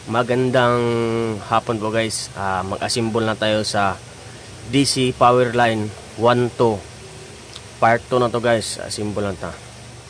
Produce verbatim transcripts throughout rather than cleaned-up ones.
Magandang hapon po guys. Uh, Mag-assemble na tayo sa D C power line one two. Part two na to guys. Assemble na ta.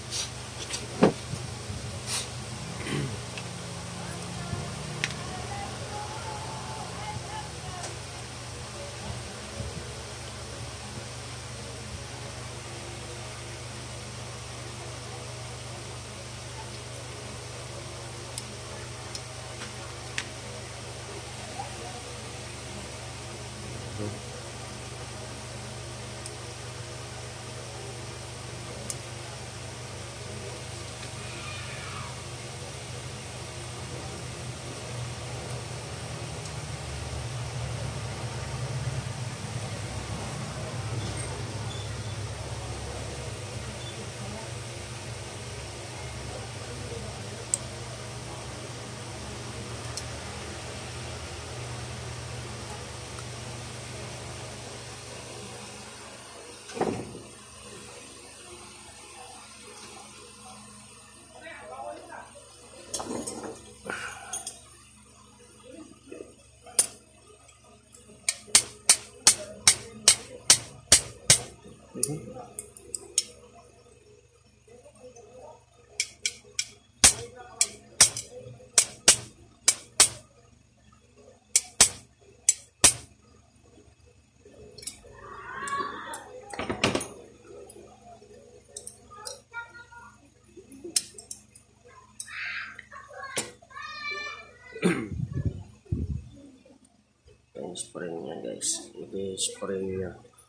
Yung spring niya guys. Ito yung spring niya.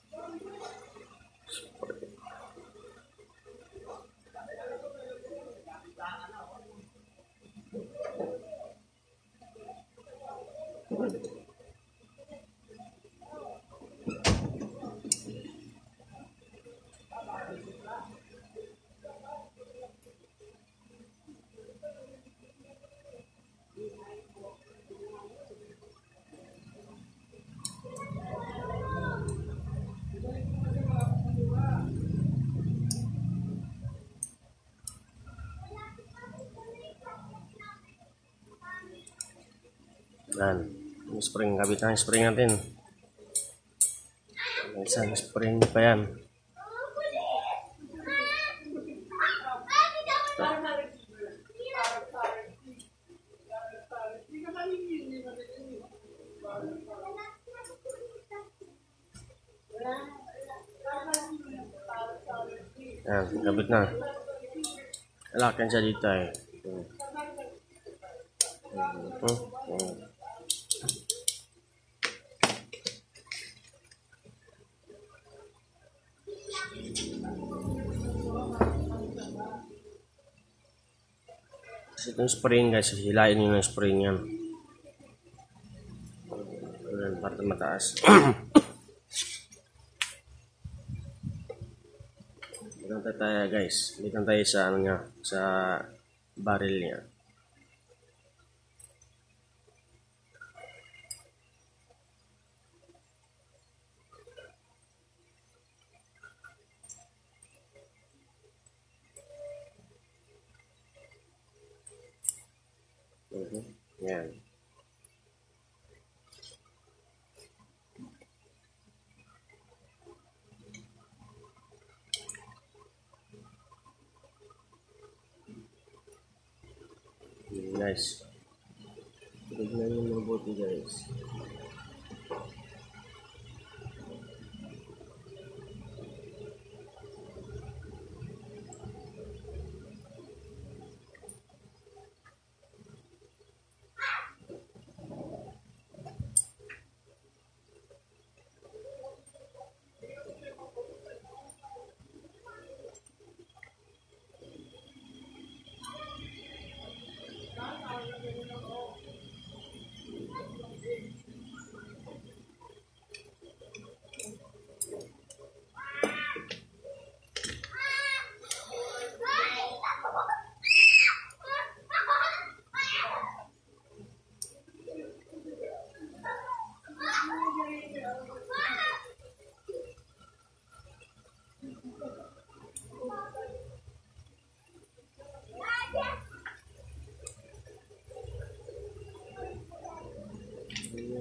Spring. Yan. Yung spring. Kabit na yung spring natin. May isang spring pa yan. Yan. Kabit na. Alakan siya dito eh. Hmm. Hmm. Hmm. Itong spring guys, hilain nyo ng spring yan. Ayan, para mataas. Dito tayo guys. Dito tayo sa ano niya, sa barrel niya. Uh-huh. Yan. Nice. Tignan nyo mabuti guys.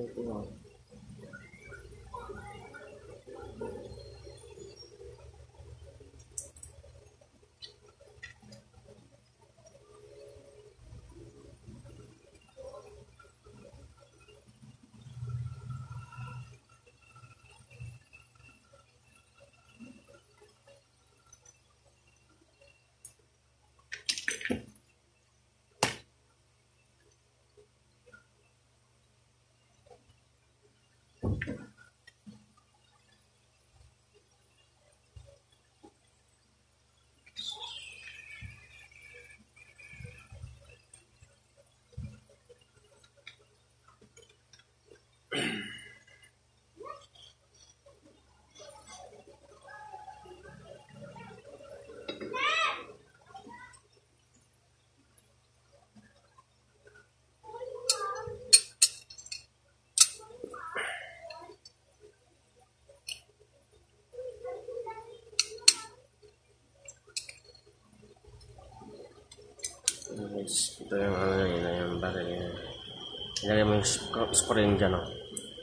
Guys, ito yung ano yun, yung baril yun. Ilagay mo yung sp- spring dyan, oh.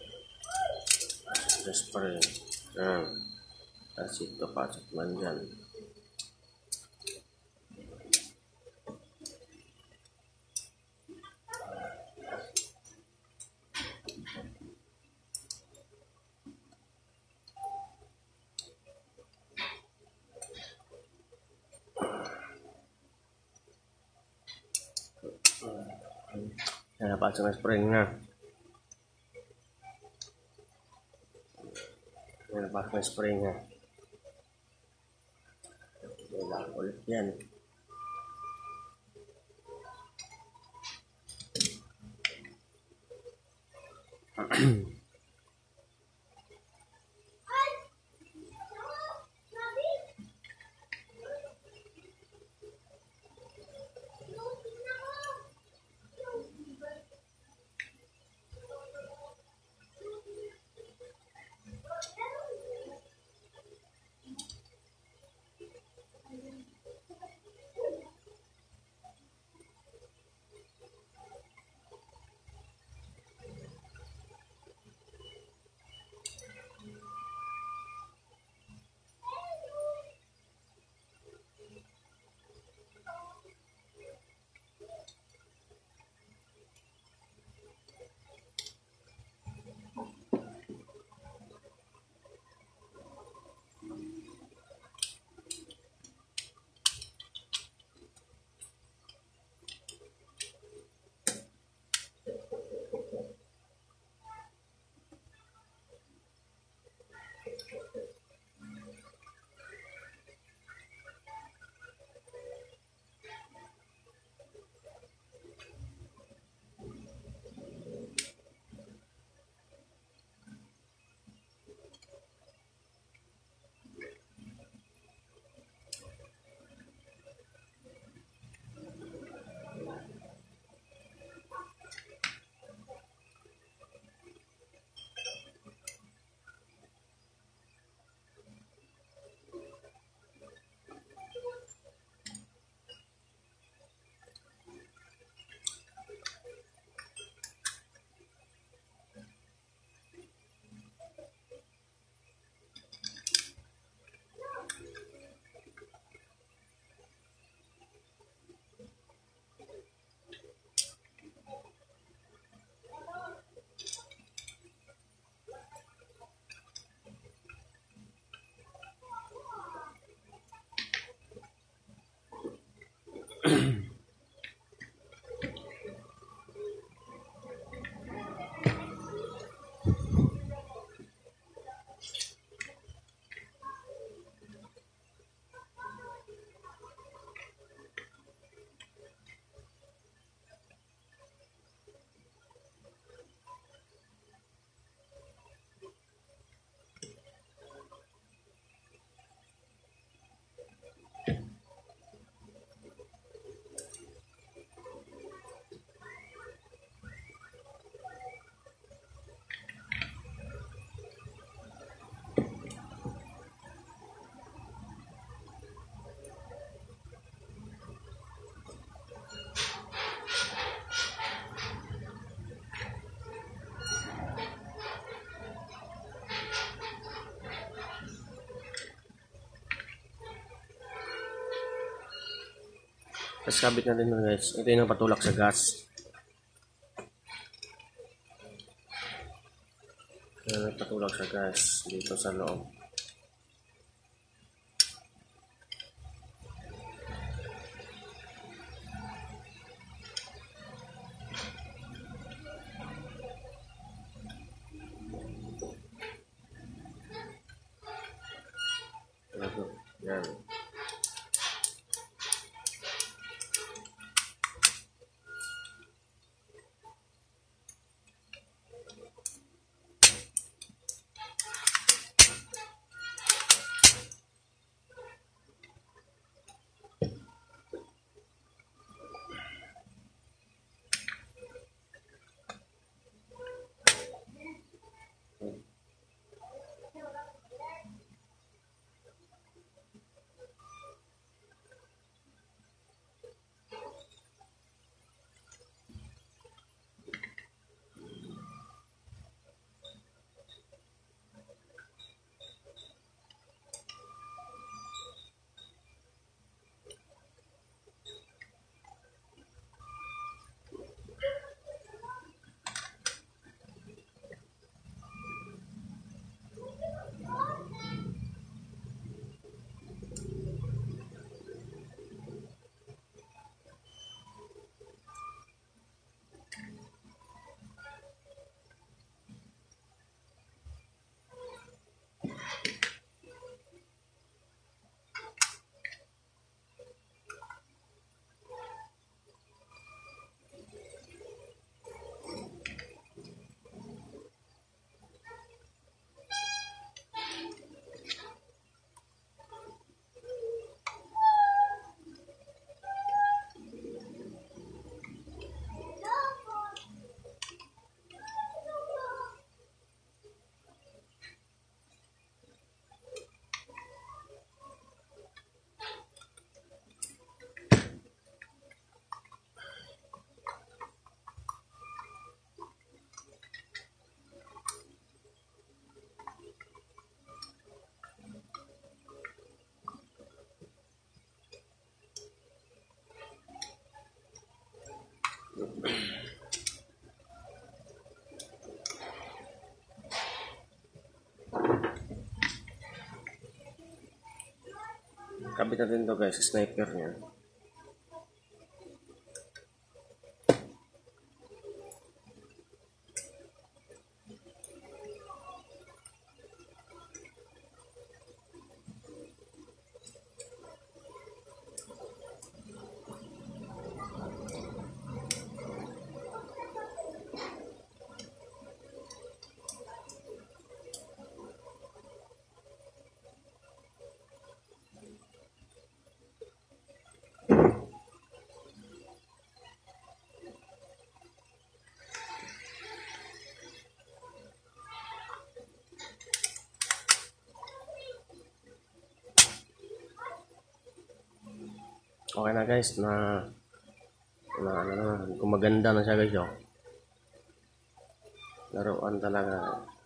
Yung spring. Yan. Tapos ito, pasok man dyan. Yan, napasok ng spring na. Yan, napasok ng spring na. Wala ulit yan. Tapos kabit natin ito guys. Ito yung patulak sa gas. Ito yung patulak sa gas dito sa loob. Yan. Kabit natin ito guys, sniper niya. Okay na guys, na na ano na, gumaganda na siya guys, oh. Laruan talaga.